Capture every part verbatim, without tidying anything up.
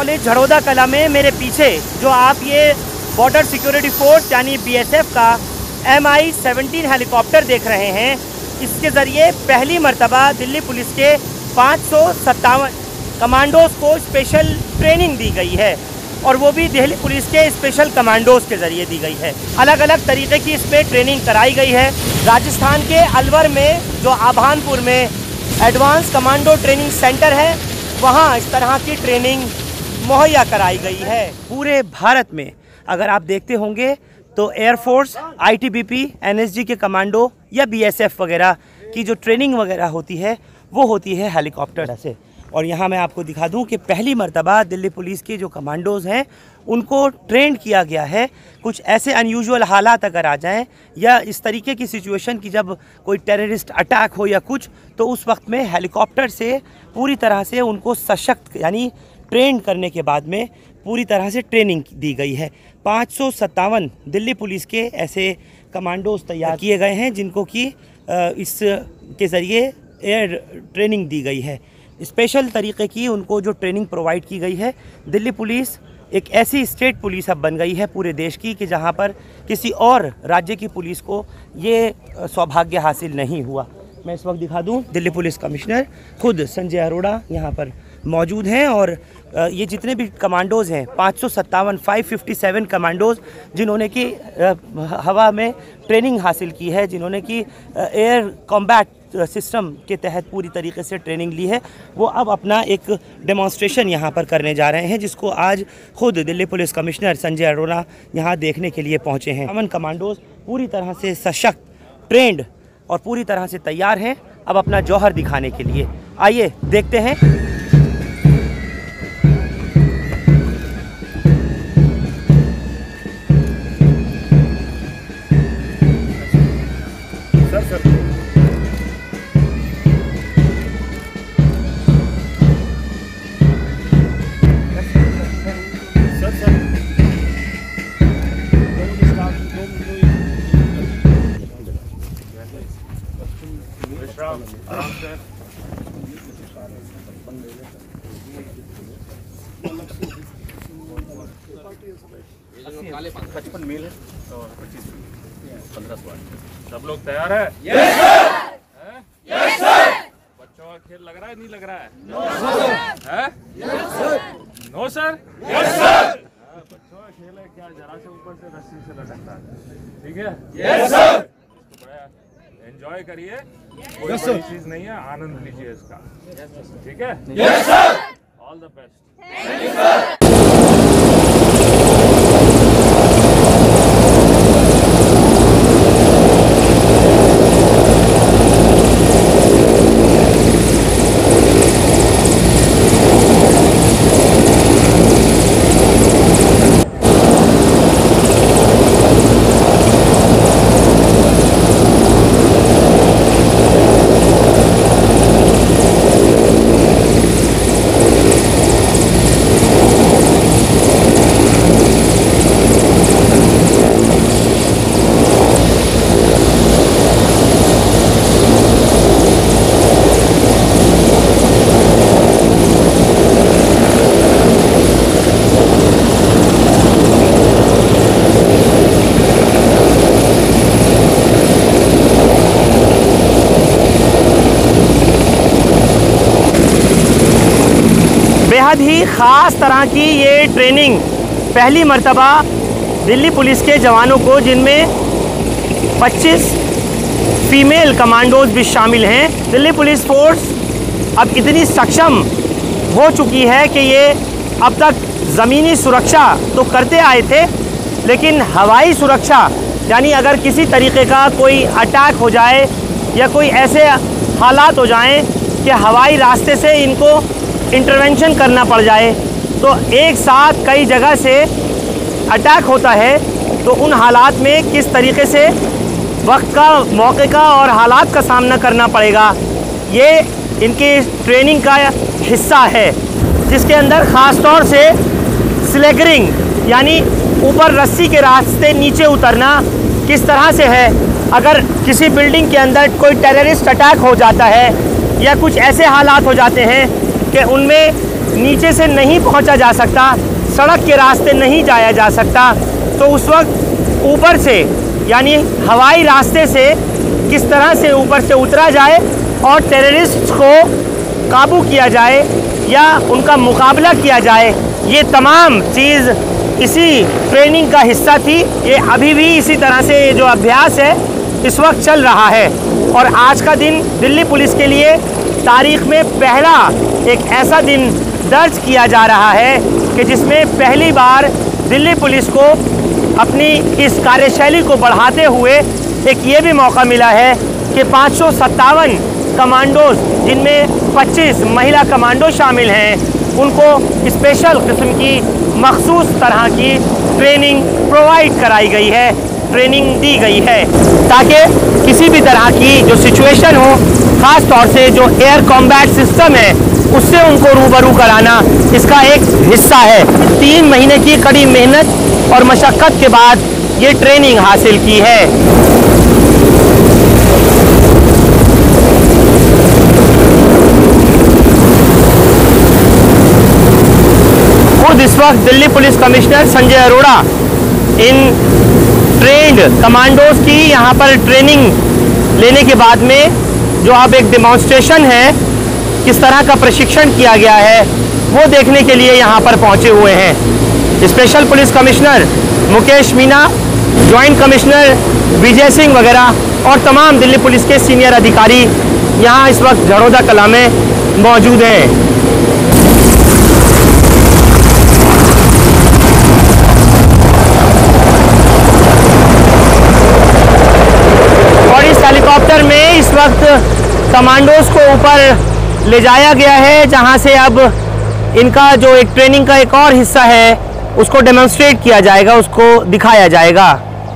Police Jharoda कला में मेरे पीछे जो आप ये बॉर्डर सिक्योरिटी फोर्स यानी बीएसएफ का एम आई सेवनटीन हेलीकॉप्टर देख रहे हैं, इसके ज़रिए पहली मर्तबा दिल्ली पुलिस के पाँच सौ सत्तावन कमांडोज़ को स्पेशल ट्रेनिंग दी गई है और वो भी दिल्ली पुलिस के स्पेशल कमांडोज़ के ज़रिए दी गई है। अलग अलग तरीके की इसमें ट्रेनिंग कराई गई है। राजस्थान के अलवर में जो आभानपुर में एडवांस कमांडो ट्रेनिंग सेंटर है, वहाँ इस तरह की ट्रेनिंग मुहैया कराई गई है। पूरे भारत में अगर आप देखते होंगे तो एयरफोर्स, आईटीबीपी, एनएसजी के कमांडो या बीएसएफ वगैरह की जो ट्रेनिंग वगैरह होती है वो होती है हेलीकॉप्टर से। और यहाँ मैं आपको दिखा दूँ कि पहली मर्तबा दिल्ली पुलिस के जो कमांडोज़ हैं उनको ट्रेंड किया गया है। कुछ ऐसे अनयूजुअल हालात अगर आ जाएं या इस तरीके की सिचुएशन की जब कोई टेररिस्ट अटैक हो या कुछ, तो उस वक्त में हेलीकॉप्टर से पूरी तरह से उनको सशक्त यानी ट्रेन करने के बाद में पूरी तरह से ट्रेनिंग दी गई है। पाँच सौ सत्तावन दिल्ली पुलिस के ऐसे कमांडोज तैयार किए गए हैं जिनको कि इस के ज़रिए एयर ट्रेनिंग दी गई है। स्पेशल तरीके की उनको जो ट्रेनिंग प्रोवाइड की गई है। दिल्ली पुलिस एक ऐसी स्टेट पुलिस अब बन गई है पूरे देश की कि जहां पर किसी और राज्य की पुलिस को ये सौभाग्य हासिल नहीं हुआ। मैं इस वक्त दिखा दूं, दिल्ली पुलिस कमिश्नर खुद संजय अरोड़ा यहाँ पर मौजूद हैं और ये जितने भी कमांडोज़ हैं पाँच सौ सत्तावन फाइव फिफ्टी सेवन कमांडोज़ जिन्होंने कि हवा में ट्रेनिंग हासिल की है, जिन्होंने कि एयर कॉम्बैट सिस्टम के तहत पूरी तरीके से ट्रेनिंग ली है, वो अब अपना एक डेमोन्स्ट्रेशन यहाँ पर करने जा रहे हैं जिसको आज खुद दिल्ली पुलिस कमिश्नर संजय अरोड़ा यहाँ देखने के लिए पहुँचे हैं। अमन कमांडोज़ पूरी तरह से सशक्त, ट्रेंड और पूरी तरह से तैयार हैं अब अपना जौहर दिखाने के लिए। आइए देखते हैं। सर सर आराम से पचपन मील है और पच्चीस पंद्रह सौ। सब लोग तैयार है? Yes sir. Yes sir. बच्चों का खेल लग रहा है नहीं लग रहा है? No sir. Yes sir. No sir. Yes sir. बच्चों का खेल है क्या, जरा से ऊपर से रस्सी से लटकता है, ठीक है? Yes sir. एंजॉय करिए, कोई बड़ी चीज नहीं है, आनंद लीजिए इसका, ठीक है? Yes sir. All the best. Thank you sir. बेहद ही ख़ास तरह की ये ट्रेनिंग पहली मर्तबा दिल्ली पुलिस के जवानों को, जिनमें पच्चीस फीमेल कमांडोज भी शामिल हैं। दिल्ली पुलिस फोर्स अब इतनी सक्षम हो चुकी है कि ये अब तक ज़मीनी सुरक्षा तो करते आए थे, लेकिन हवाई सुरक्षा यानी अगर किसी तरीके का कोई अटैक हो जाए या कोई ऐसे हालात हो जाएं कि हवाई रास्ते से इनको इंटरवेंशन करना पड़ जाए, तो एक साथ कई जगह से अटैक होता है, तो उन हालात में किस तरीके से वक्त का, मौके का और हालात का सामना करना पड़ेगा, ये इनकी ट्रेनिंग का हिस्सा है, जिसके अंदर ख़ास तौर से स्लैगरिंग यानी ऊपर रस्सी के रास्ते नीचे उतरना किस तरह से है। अगर किसी बिल्डिंग के अंदर कोई टेररिस्ट अटैक हो जाता है या कुछ ऐसे हालात हो जाते हैं कि उनमें नीचे से नहीं पहुंचा जा सकता, सड़क के रास्ते नहीं जाया जा सकता, तो उस वक्त ऊपर से यानी हवाई रास्ते से किस तरह से ऊपर से उतरा जाए और टेररिस्ट को काबू किया जाए या उनका मुकाबला किया जाए, ये तमाम चीज़ इसी ट्रेनिंग का हिस्सा थी। ये अभी भी इसी तरह से जो अभ्यास है इस वक्त चल रहा है। और आज का दिन दिल्ली पुलिस के लिए तारीख में पहला एक ऐसा दिन दर्ज किया जा रहा है कि जिसमें पहली बार दिल्ली पुलिस को अपनी इस कार्यशैली को बढ़ाते हुए एक ये भी मौका मिला है कि पाँच सौ सत्तावन कमांडोज, जिनमें पच्चीस महिला कमांडो शामिल हैं, उनको स्पेशल किस्म की मखसूस तरह की ट्रेनिंग प्रोवाइड कराई गई है, ट्रेनिंग दी गई है, ताकि किसी भी तरह की जो सिचुएशन हो, ख़ास तौर से जो एयर कॉम्बैट सिस्टम है उससे उनको रूबरू कराना इसका एक हिस्सा है। तीन महीने की कड़ी मेहनत और मशक्क़त के बाद ये ट्रेनिंग हासिल की है। खुद इस वक्त दिल्ली पुलिस कमिश्नर संजय अरोड़ा इन ट्रेंड कमांडोज की यहाँ पर ट्रेनिंग लेने के बाद में जो अब एक डेमोन्स्ट्रेशन है, किस तरह का प्रशिक्षण किया गया है, वो देखने के लिए यहाँ पर पहुँचे हुए हैं। Special police commissioner Mukesh Meena, joint commissioner Vijay Singh वगैरह और तमाम दिल्ली पुलिस के सीनियर अधिकारी यहाँ इस वक्त झड़ौदा कला में मौजूद हैं। हेलीकॉप्टर में इस वक्त कमांडोज को ऊपर ले जाया गया है, जहां से अब इनका जो एक ट्रेनिंग का एक और हिस्सा है उसको डेमोन्स्ट्रेट किया जाएगा, उसको दिखाया जाएगा।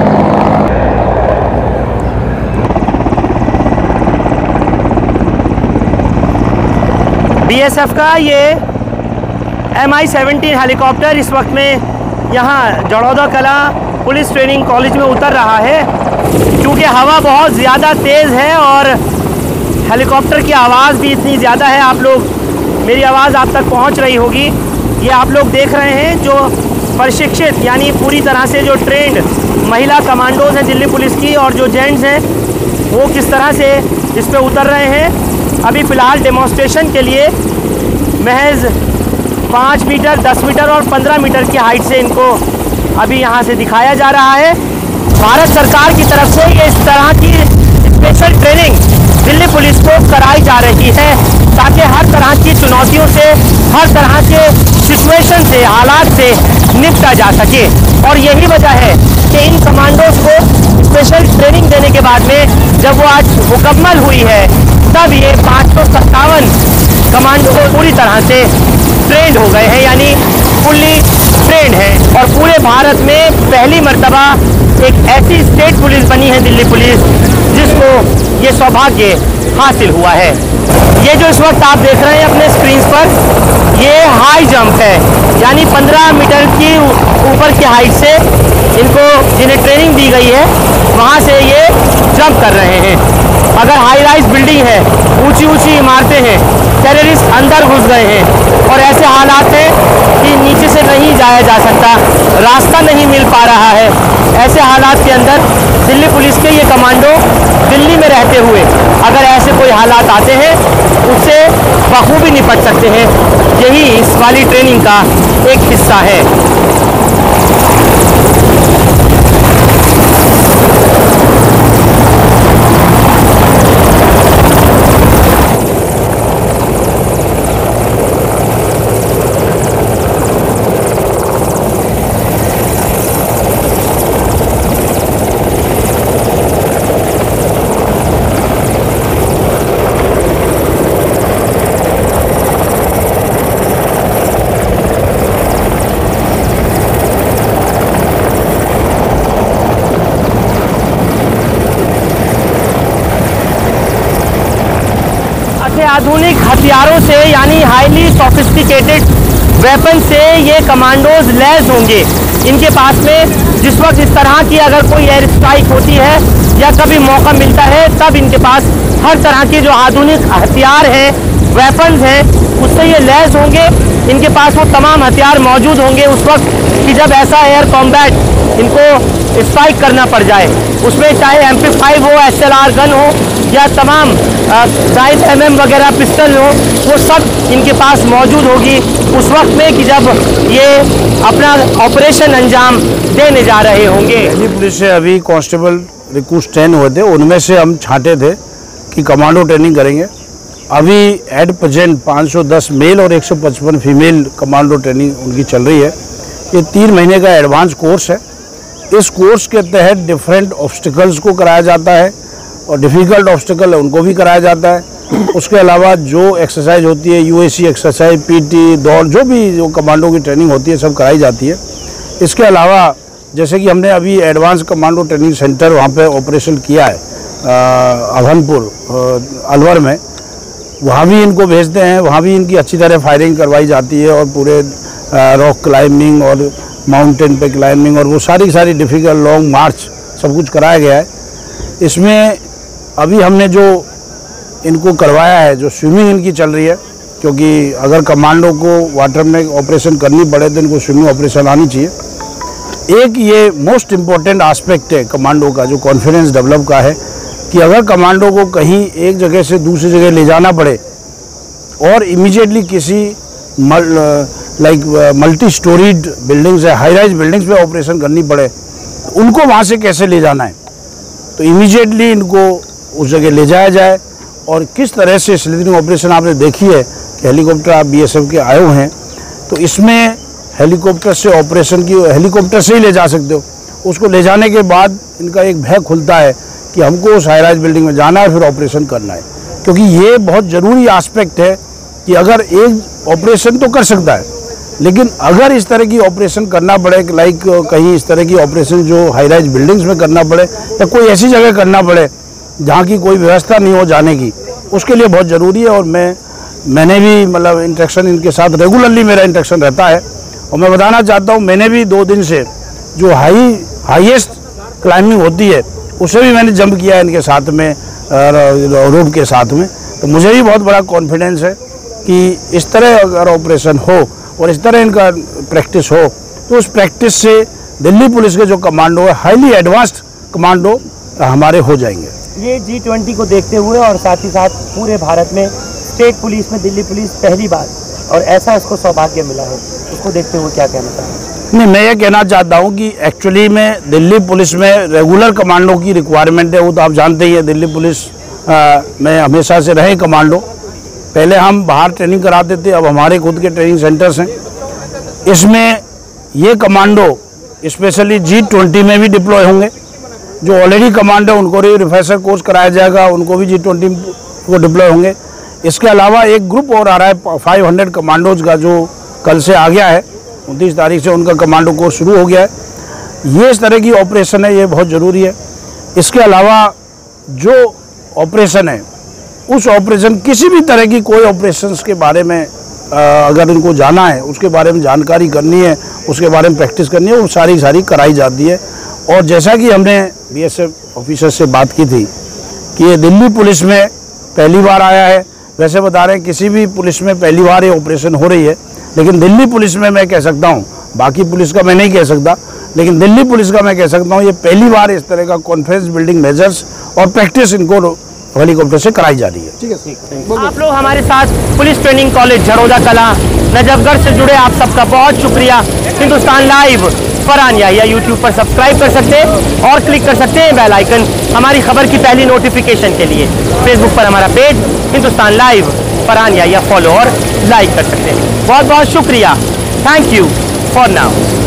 बीएसएफ का ये एम आई सेवनटीन हेलीकॉप्टर इस वक्त में यहाँ झड़ौदा कला पुलिस ट्रेनिंग कॉलेज में उतर रहा है। क्योंकि हवा बहुत ज़्यादा तेज़ है और हेलीकॉप्टर की आवाज़ भी इतनी ज़्यादा है, आप लोग मेरी आवाज़ आप तक पहुंच रही होगी। ये आप लोग देख रहे हैं जो प्रशिक्षित यानी पूरी तरह से जो ट्रेंड महिला कमांडोज हैं दिल्ली पुलिस की और जो जेंट्स हैं वो किस तरह से इस पर उतर रहे हैं। अभी फ़िलहाल डेमोन्स्ट्रेशन के लिए महज पाँच मीटर, दस मीटर और पंद्रह मीटर की हाइट से इनको अभी यहाँ से दिखाया जा रहा है। भारत सरकार की तरफ से ये इस तरह की स्पेशल ट्रेनिंग दिल्ली पुलिस को कराई जा रही है ताकि हर तरह की चुनौतियों से, हर तरह के सिचुएशन से, हालात से निपटा जा सके। और यही वजह है कि इन कमांडोज को स्पेशल ट्रेनिंग देने के बाद में जब वो आज मुकम्मल हुई है तब ये पाँच सौ सत्तावन कमांडो पूरी तरह से ट्रेंड हो गए हैं, यानी फुल्ली ट्रेंड है। और पूरे भारत में पहली मर्तबा एक ऐसी स्टेट पुलिस बनी है दिल्ली पुलिस जिसको ये सौभाग्य हासिल हुआ है। ये जो इस वक्त आप देख रहे हैं अपने स्क्रीन पर, ये हाई जंप है, यानी पंद्रह मीटर की ऊपर की हाइट से इनको जिन्हें ट्रेनिंग दी गई है वहाँ से ये जंप कर रहे हैं। अगर हाई राइज बिल्डिंग है, ऊंची ऊंची इमारतें हैं, टेररिस्ट अंदर घुस गए हैं और ऐसे हालात हैं कि नीचे से नहीं जाया जा सकता, रास्ता नहीं मिल पा रहा है, ऐसे हालात के अंदर दिल्ली पुलिस के ये कमांडो दिल्ली में रहते हुए अगर ऐसे कोई हालात आते हैं उससे बखूबी निपट सकते हैं। यही इस वाली ट्रेनिंग का एक हिस्सा है। आधुनिक हथियारों से यानी हाईली सोफिस्टिकेटेड वेपन से ये कमांडोज लैस होंगे। इनके पास में जिस वक्त इस तरह की अगर कोई एयर स्ट्राइक होती है या कभी मौका मिलता है तब इनके पास हर तरह के जो आधुनिक हथियार हैं, वेपन्स हैं उससे ये लैस होंगे। इनके पास वो तमाम हथियार मौजूद होंगे उस वक्त कि जब ऐसा एयर कॉम्बैट इनको स्ट्राइक करना पड़ जाए, उसमें चाहे एम पी फाइव हो, एस एल आर गन हो या तमाम साइज एम एम वगैरह पिस्टल हो, वो सब इनके पास मौजूद होगी उस वक्त में कि जब ये अपना ऑपरेशन अंजाम देने जा रहे होंगे। दिल्ली पुलिस से अभी कांस्टेबल रिक्रूट टेन हुए थे, उनमें से हम छांटे थे कि कमांडो ट्रेनिंग करेंगे। अभी एट प्रेजेंट पाँच सौ दस मेल और एक सौ पचपन फीमेल कमांडो ट्रेनिंग उनकी चल रही है। ये तीन महीने का एडवांस कोर्स है। इस कोर्स के तहत डिफरेंट ऑब्स्टिकल्स को कराया जाता है और डिफ़िकल्ट ऑब्स्टिकल है उनको भी कराया जाता है। उसके अलावा जो एक्सरसाइज होती है, U A C exercise, P T, दौड़, जो भी जो कमांडो की ट्रेनिंग होती है सब कराई जाती है। इसके अलावा जैसे कि हमने अभी एडवांस कमांडो ट्रेनिंग सेंटर वहाँ पे ऑपरेशन किया है अभनपुर अलवर में, वहाँ भी इनको भेजते हैं, वहाँ भी इनकी अच्छी तरह फायरिंग करवाई जाती है और पूरे रॉक क्लाइंबिंग और माउंटेन पे क्लाइंबिंग और वो सारी सारी डिफ़िकल्ट लॉन्ग मार्च सब कुछ कराया गया है। इसमें अभी हमने जो इनको करवाया है, जो स्विमिंग इनकी चल रही है, क्योंकि अगर कमांडो को वाटर में ऑपरेशन करनी पड़े तो इनको स्विमिंग ऑपरेशन आनी चाहिए। एक ये मोस्ट इम्पॉर्टेंट आस्पेक्ट है कमांडो का, जो कॉन्फिडेंस डेवलप का है कि अगर कमांडो को कहीं एक जगह से दूसरी जगह ले जाना पड़े और इमीडिएटली किसी लाइक मल्टी स्टोरीड बिल्डिंग्स है, हाई राइज बिल्डिंग्स पे ऑपरेशन करनी पड़े, तो उनको वहाँ से कैसे ले जाना है, तो इमीडिएटली इनको उस जगह ले जाया जाए। और किस तरह से स्लिथिंग ऑपरेशन आपने देखी है कि हेलीकॉप्टर आप बी एस एफ के आए हुए हैं, तो इसमें हेलीकॉप्टर से ऑपरेशन की हेलीकॉप्टर से ही ले जा सकते हो। उसको ले जाने के बाद इनका एक भय खुलता है कि हमको उस हाई राइज बिल्डिंग में जाना है फिर ऑपरेशन करना है, क्योंकि ये बहुत ज़रूरी आस्पेक्ट है कि अगर एक ऑपरेशन तो कर सकता है, लेकिन अगर इस तरह की ऑपरेशन करना पड़े, लाइक कहीं इस तरह की ऑपरेशन जो हाई राइज बिल्डिंग्स में करना पड़े या कोई ऐसी जगह करना पड़े जहाँ की कोई व्यवस्था नहीं हो जाने की, उसके लिए बहुत ज़रूरी है। और मैं मैंने भी मतलब इंटरेक्शन इनके साथ रेगुलरली मेरा इंटरेक्शन रहता है और मैं बताना चाहता हूँ, मैंने भी दो दिन से जो हाई हाईएस्ट क्लाइंबिंग होती है उसे भी मैंने जंप किया है इनके साथ में, रोप के साथ में। तो मुझे भी बहुत बड़ा कॉन्फिडेंस है कि इस तरह अगर ऑपरेशन हो और इस तरह इनका प्रैक्टिस हो तो उस प्रैक्टिस से दिल्ली पुलिस के जो कमांडो है, हाईली एडवांस्ड कमांडो हमारे हो जाएंगे। ये जी ट्वेंटी को देखते हुए और साथ ही साथ पूरे भारत में स्टेट पुलिस में दिल्ली पुलिस पहली बार और ऐसा इसको सौभाग्य मिला है, उसको देखते हुए क्या कहना चाहेंगे? नहीं, मैं ये कहना चाहता हूँ कि एक्चुअली में दिल्ली पुलिस में रेगुलर कमांडो की रिक्वायरमेंट है। वो तो आप जानते ही हैं, दिल्ली पुलिस आ, में हमेशा से रहे कमांडो। पहले हम बाहर ट्रेनिंग कराते थे, अब हमारे खुद के ट्रेनिंग सेंटर्स हैं। इसमें ये कमांडो स्पेशली जी ट्वेंटी में भी डिप्लॉय होंगे। जो ऑलरेडी कमांडो उनको भी रिफ्रेशर कोर्स कराया जाएगा, उनको भी जी ट्वेंटी को डिप्लॉय होंगे। इसके अलावा एक ग्रुप और आ रहा है फाइव हंड्रेड कमांडोज का, जो कल से आ गया है, उनतीस तारीख से उनका कमांडो कोर्स शुरू हो गया है। ये इस तरह की ऑपरेशन है, ये बहुत ज़रूरी है। इसके अलावा जो ऑपरेशन है, उस ऑपरेशन किसी भी तरह की कोई ऑपरेशंस के बारे में आ, अगर इनको जाना है, उसके बारे में जानकारी करनी है, उसके बारे में प्रैक्टिस करनी है, वो सारी सारी कराई जाती है। और जैसा कि हमने बी एस एफ ऑफिसर से बात की थी कि ये दिल्ली पुलिस में पहली बार आया है, वैसे बता रहे हैं किसी भी पुलिस में पहली बार ये ऑपरेशन हो रही है, लेकिन दिल्ली पुलिस में मैं कह सकता हूँ, बाकी पुलिस का मैं नहीं कह सकता, लेकिन दिल्ली पुलिस का मैं कह सकता हूँ, ये पहली बार इस तरह का कॉन्फिडेंस बिल्डिंग मेजर्स और प्रैक्टिस इनको हेलीकॉप्टर से कराई जा रही है। ठीक है, आप लोग हमारे साथ police training college Jharoda Kalan Najafgarh से जुड़े, आप सबका बहुत शुक्रिया। हिंदुस्तान लाइव फरहान याहिया यूट्यूब पर सब्सक्राइब कर सकते हैं और क्लिक कर सकते हैं बेल आइकन हमारी खबर की पहली नोटिफिकेशन के लिए। फेसबुक पर हमारा page Hindustan live Farhan Yahiya follow और लाइक कर सकते हैं। बहुत बहुत शुक्रिया। Thank you for now.